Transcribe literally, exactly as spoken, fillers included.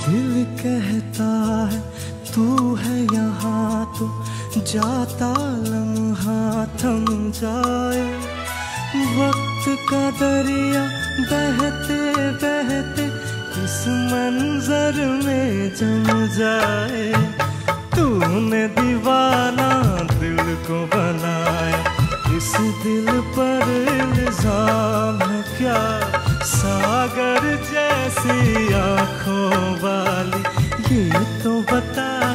दिल कहता है तू है यहाँ तो जाता लम्हा थम जाए। वक्त का दरिया बहते बहते इस मंजर में जम जाए। तूने दीवाना दिल को बनाया, इस दिल पर इल्जाम है क्या? सागर जैसी आंखों वाली ये तो बता